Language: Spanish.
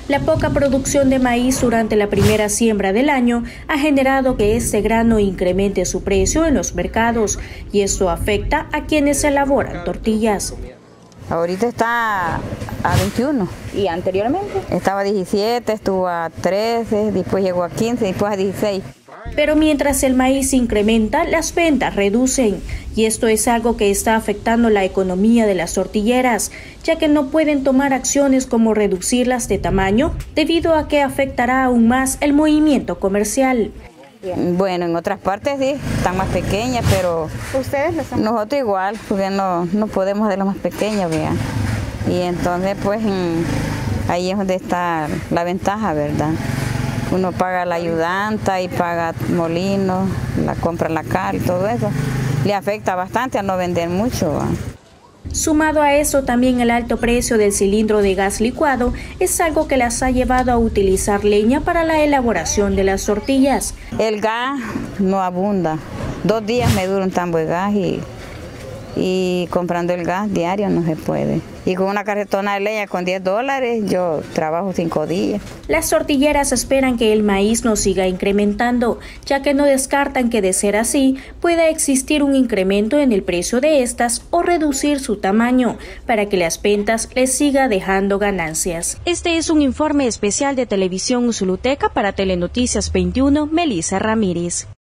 La poca producción de maíz durante la primera siembra del año ha generado que este grano incremente su precio en los mercados y esto afecta a quienes elaboran tortillas. Ahorita está a 21 y anteriormente estaba a 17, estuvo a 13, después llegó a 15, después a 16. Pero mientras el maíz incrementa, las ventas reducen y esto es algo que está afectando la economía de las tortilleras, ya que no pueden tomar acciones como reducirlas de tamaño debido a que afectará aún más el movimiento comercial. Bueno, en otras partes sí, están más pequeñas, pero ¿ustedes lo son? Nosotros igual, porque no podemos hacer las más pequeñas, vean. Y entonces pues ahí es donde está la ventaja, ¿verdad? Uno paga la ayudanta y paga molino, la compra la cal y todo eso. Le afecta bastante a no vender mucho, ¿va? Sumado a eso, también el alto precio del cilindro de gas licuado es algo que las ha llevado a utilizar leña para la elaboración de las tortillas. El gas no abunda. 2 días me dura un tambo de gas y comprando el gas diario no se puede. Y con una carretona de leña con $10 yo trabajo 5 días. Las tortilleras esperan que el maíz no siga incrementando, ya que no descartan que de ser así pueda existir un incremento en el precio de estas o reducir su tamaño para que las ventas les siga dejando ganancias. Este es un informe especial de Televisión Usuluteca para Telenoticias 21, Melissa Ramírez.